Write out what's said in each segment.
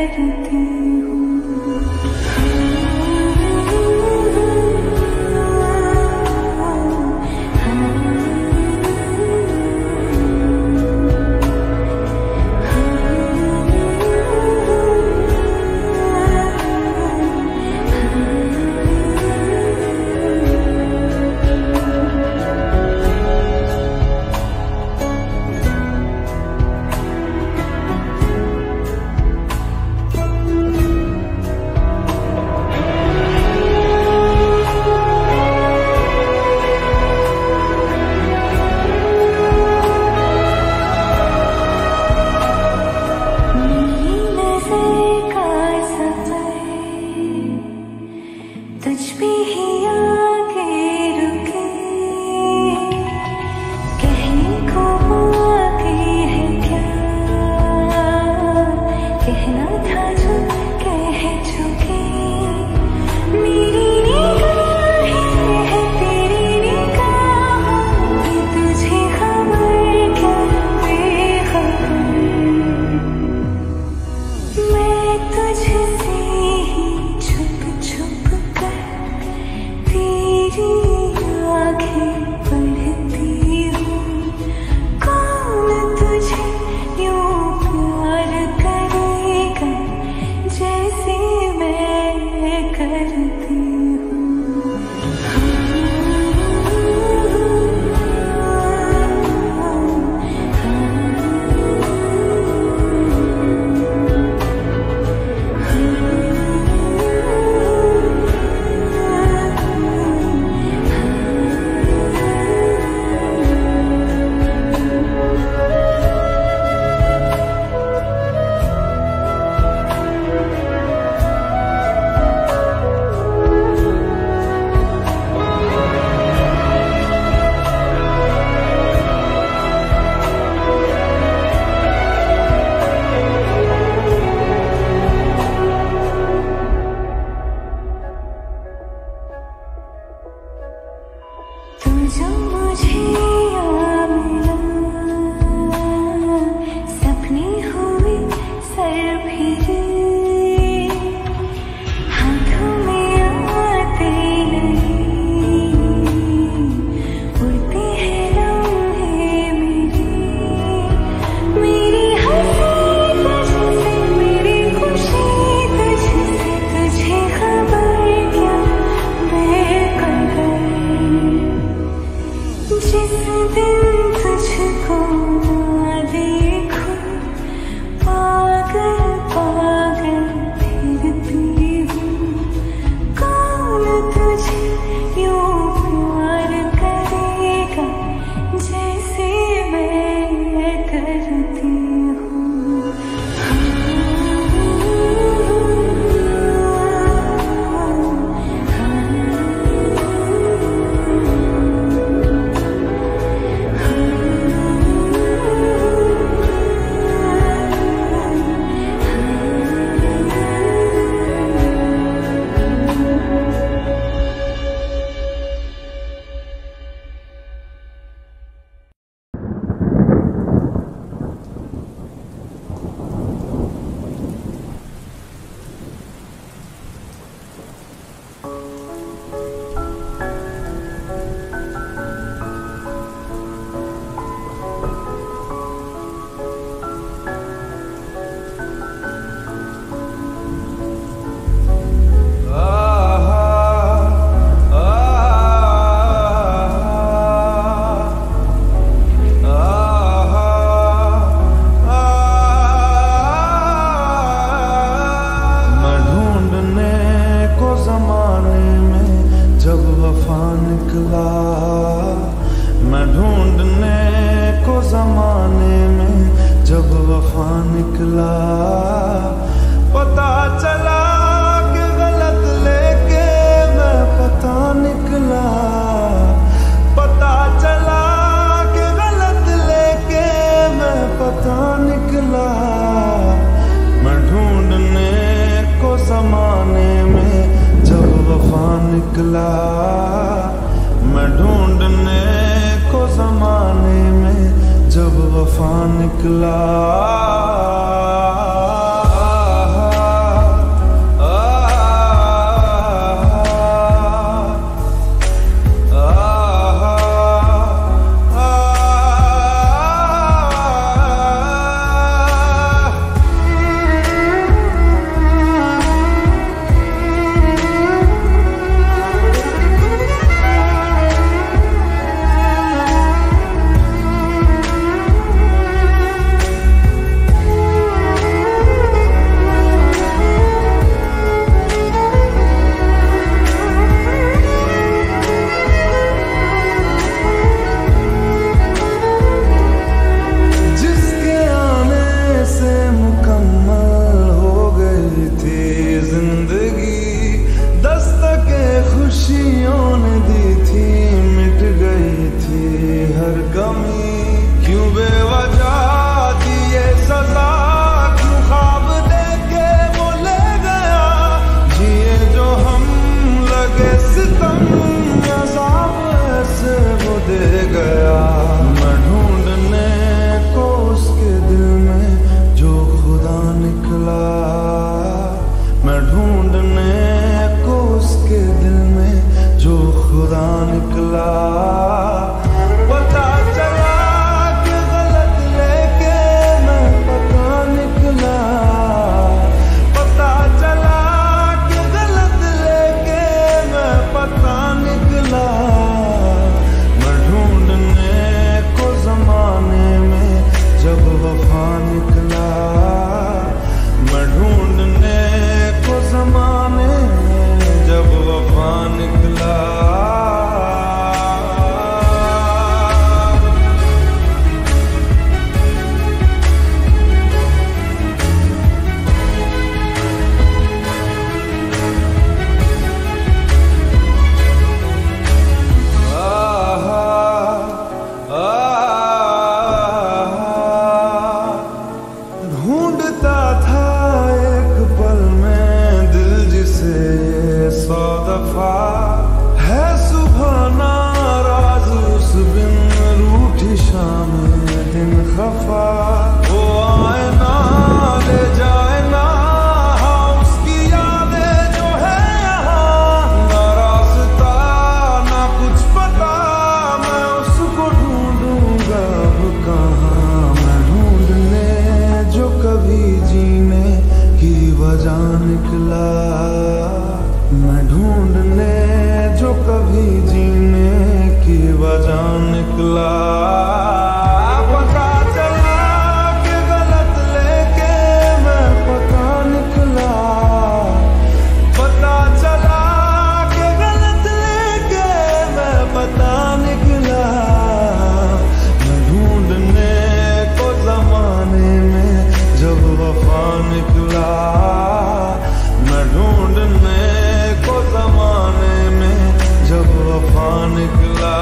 निकला, मैं ढूंढने को ज़माने में जब वफा निकला। निकला, मैं ढूंढने को जमाने में जब वफा निकला।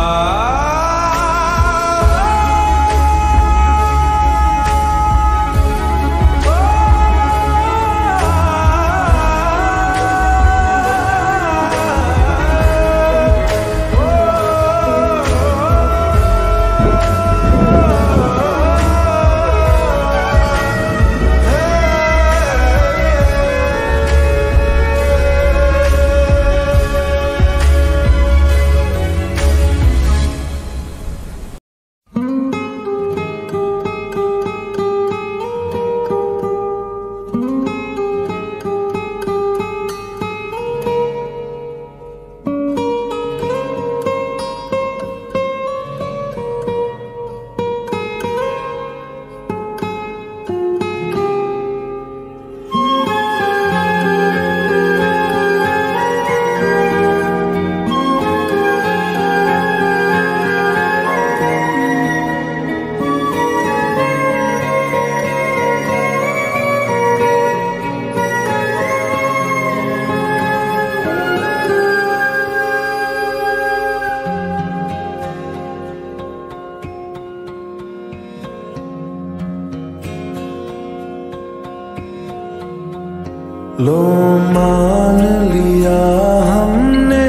लो मान लिया हमने,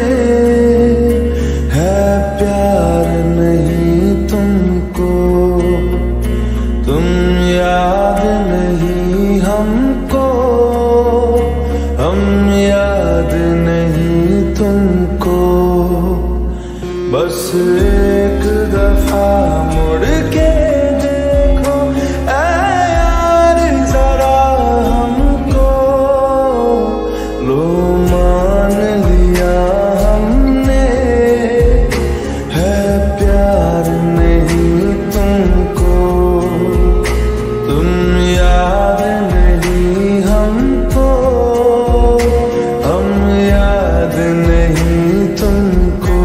है प्यार नहीं तुमको, तुम याद नहीं हमको, हम याद नहीं तुमको। बस एक दफा मुड़ के देखो ऐ यार जरा हमको, लो मान लिया हमने, है प्यार नहीं तुमको, तुम याद नहीं हमको, हम याद नहीं तुमको।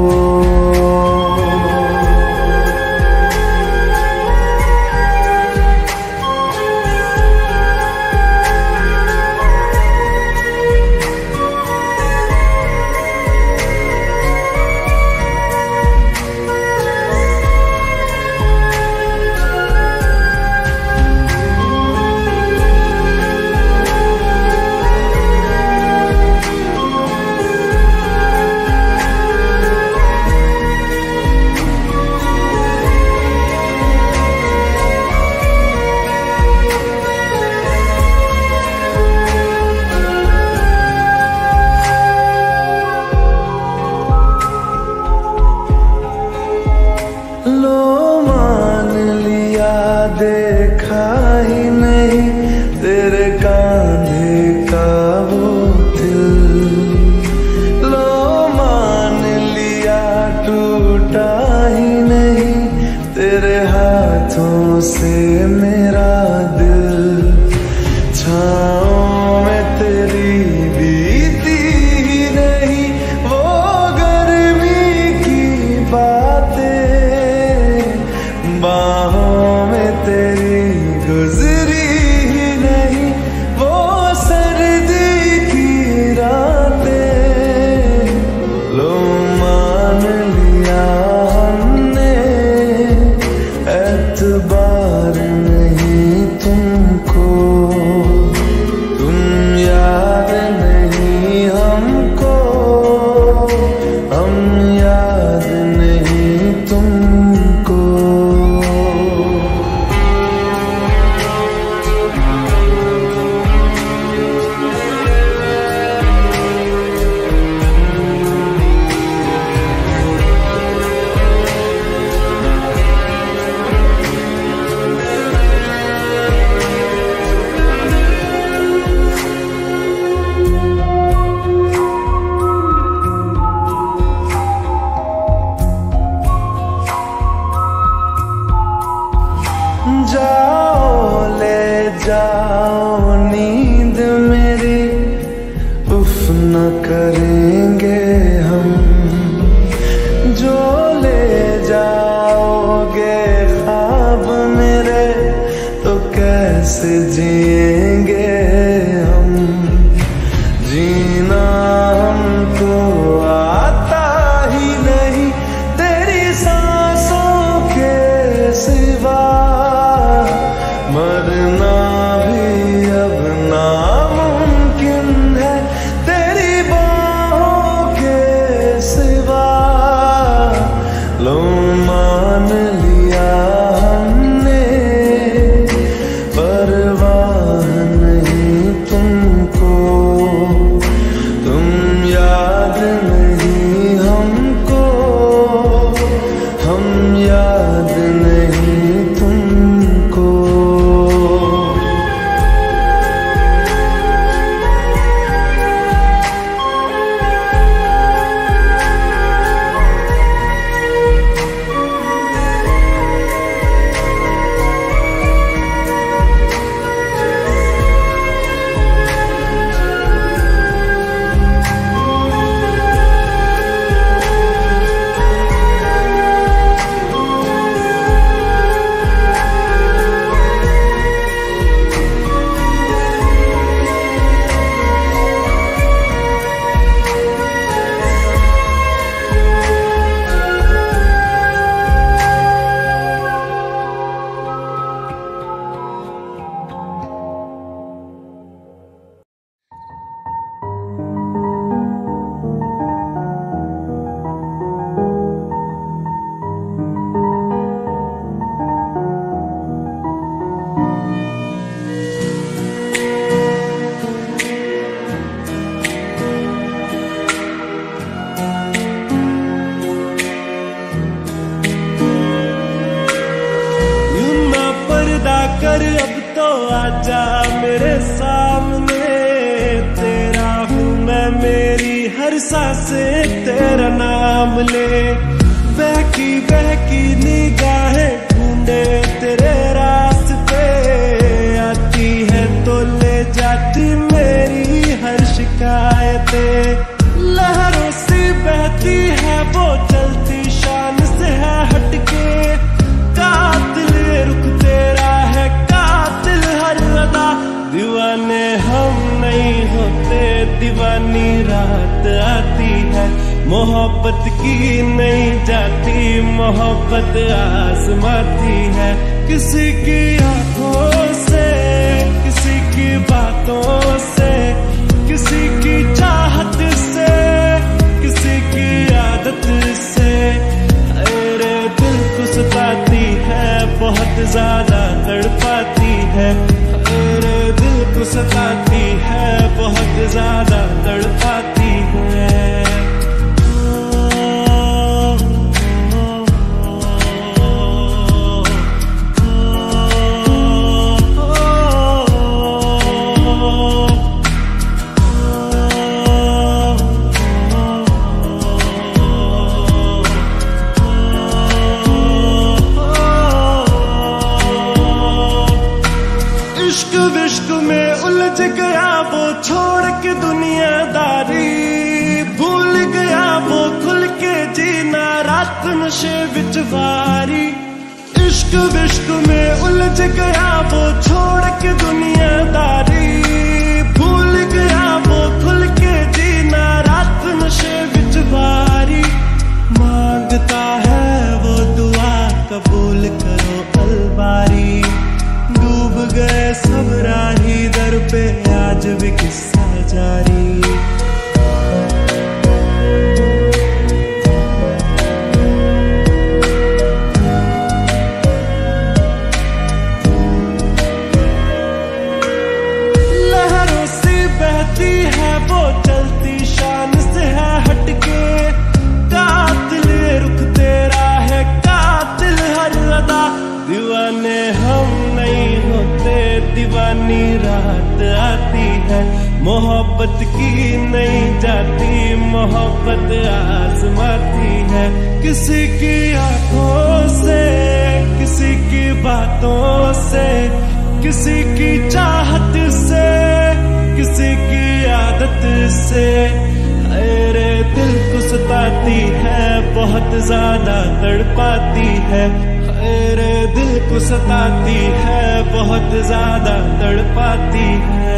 देखा ही नहीं तेरे कांधे का वो दिल, लो मान लिया टूटा ही नहीं तेरे हाथों से मेरा दिल। छाँव में तेरी बीती ही नहीं वो गर्मी की बातें, बाहों में तेरी गुजरी ही नहीं वो सर्दी की रातें। लो मान लिया हमने, एतबार नहीं तुमको, तुम याद नहीं हमको, हम याद नहीं तुमको। जाओ ले जाओ नींद मेरी, उफ न करेंगे हम, जो ले जाओगे ख्वाब मेरे तो कैसे जिएंगे हर सांसें तेरा नाम ले। बहकी बहकी निगाहें ढूंढे तेरे रास्ते, आती है तो ले जाती मेरी हर शिकायतें। लहरों सी बहती है वो चलती शान से है हटके, कातिल रुख तेरा है कातिल हर अदा। दीवाने हम नहीं होते, दीवानी रात आती है। मोहब्बत की नहीं जाती, मोहब्बत आजमाती है। किसी की आंखों से, किसी की बातों से, किसी की चाहत से, किसी की आदत से। अरे दिल को सताती है, बहुत ज्यादा तड़पाती है। अरे दिल को सताती है, बहुत ज्यादा तड़पाती है। इश्क विश्क में उलझ गया वो छोड़ के दुनियादारी, भूल गया वो खुल के जीना रात नशे विच वारी। इश्क विश्क में उलझ गया वो छोड़ के दुनियादारी, भूल गया वो खुल के जीना रात नशे विच वारी। मांगता है वो दुआ कबूल करो अलबारी, डूब गए सब राही दर पे आज भी किस्सा जारी। लहरों सी बहती है वो चलती शान से है हटके, कातिल रुख तेरा है कातिल हर अदा। दीवाने हम नहीं होते, दीवानी रात आती है। मोहब्बत की नहीं जाती, मोहब्बत आजमाती है। किसी की आंखों से, किसी की बातों से, किसी की चाहत से, किसी की आदत से। अरे दिल को सताती है, बहुत ज्यादा तड़पाती है। अरे दिल को सताती है, बहुत ज्यादा तड़पाती है।